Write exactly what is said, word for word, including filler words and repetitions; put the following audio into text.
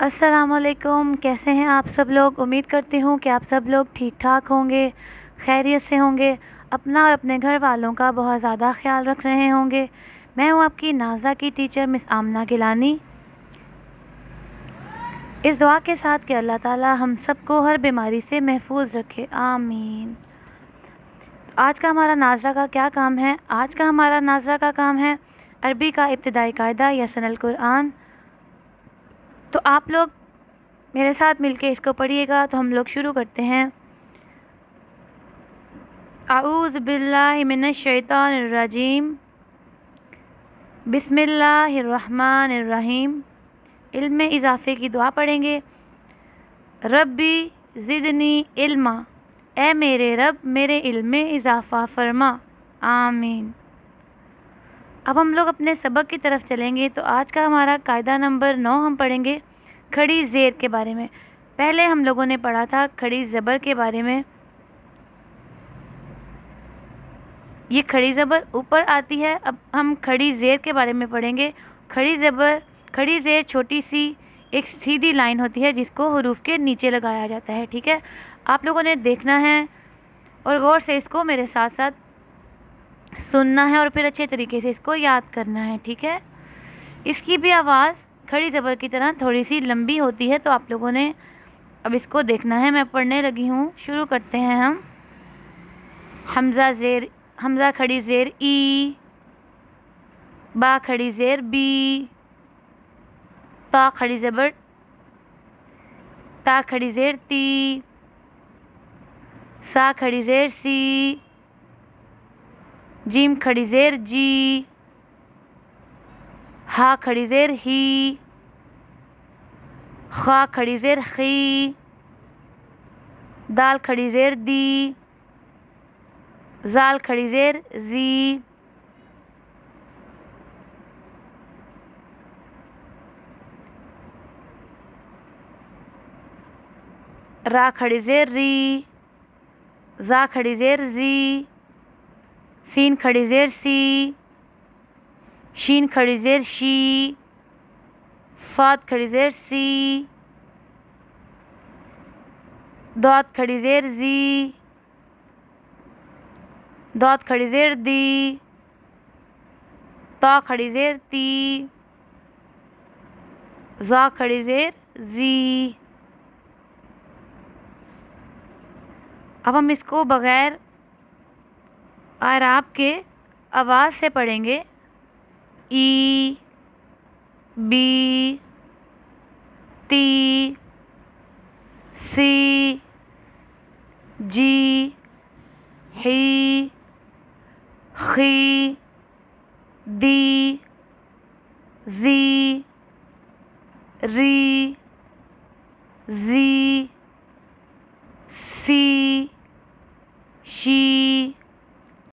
अस्सलामुअलैकुम। कैसे हैं आप सब लोग। उम्मीद करती हूँ कि आप सब लोग ठीक ठाक होंगे, खैरियत से होंगे, अपना और अपने घर वालों का बहुत ज़्यादा ख्याल रख रहे होंगे। मैं हूँ आपकी नाज़रा की टीचर मिस आमना गिलानी। इस दुआ के साथ कि अल्लाह ताला हम सबको हर बीमारी से महफूज रखे, आमीन। आज का हमारा नाज़रा का क्या काम है। आज का हमारा नाज़रा का काम है अरबी का इब्तिदाई कायदा या सनल कुरान। तो आप लोग मेरे साथ मिलके इसको पढ़िएगा। तो हम लोग शुरू करते हैं। आऊज़ बिल्लाहि मिनश शैतानिर रजीम, बिस्मिल्लाहिर्रहमानिर रहीम। इल्म में इजाफ़े की दुआ पढ़ेंगे। रब्बी ज़िदनी इल्मा, ए मेरे रब मेरे इल्म में इजाफ़ा फरमा, आमीन। अब हम लोग अपने सबक की तरफ चलेंगे। तो आज का हमारा कायदा नंबर नौ हम पढ़ेंगे खड़ी ज़ेर के बारे में। पहले हम लोगों ने पढ़ा था खड़ी ज़बर के बारे में। ये खड़ी ज़बर ऊपर आती है। अब हम खड़ी ज़ेर के बारे में पढ़ेंगे। खड़ी ज़बर खड़ी ज़ेर छोटी सी एक सीधी लाइन होती है जिसको हुरूफ के नीचे लगाया जाता है। ठीक है, आप लोगों ने देखना है और गौर से इसको मेरे साथ साथ सुनना है और फिर अच्छे तरीके से इसको याद करना है। ठीक है, इसकी भी आवाज़ खड़ी ज़बर की तरह थोड़ी सी लंबी होती है। तो आप लोगों ने अब इसको देखना है। मैं पढ़ने लगी हूँ, शुरू करते हैं हम। हमज़ा ज़ेर हमज़ा खड़ी ज़ेर ई, बा खड़ी ज़ेर बी, ता खड़ी ज़बर ता खड़ी ज़ेर ती, सा खड़ी ज़ेर सी, जीम खड़ी ज़ेर जी, हा खड़ी ज़ेर ही, खा खड़ी ज़ेर खी, दाल खड़ी ज़ेर दी, जाल खड़ी ज़ेर जी, रा खड़ी ज़ेर री, जा खड़ी ज़ेर जी, सीन खड़ी ज़ेर सी, शीन खड़ी ज़ेर शी, फात खड़ी ज़ेर सी, दात खड़ी ज़ेर जी, दात खड़ी ज़ेर दी, ता खड़ी ज़ेर ती, जा खड़ी ज़ेर जी। अब हम इसको बग़ैर आराब के आवाज़ से पढ़ेंगे। ई, बी, ती, सी, जी, ही, खी, दी, जी, री, जी, सी,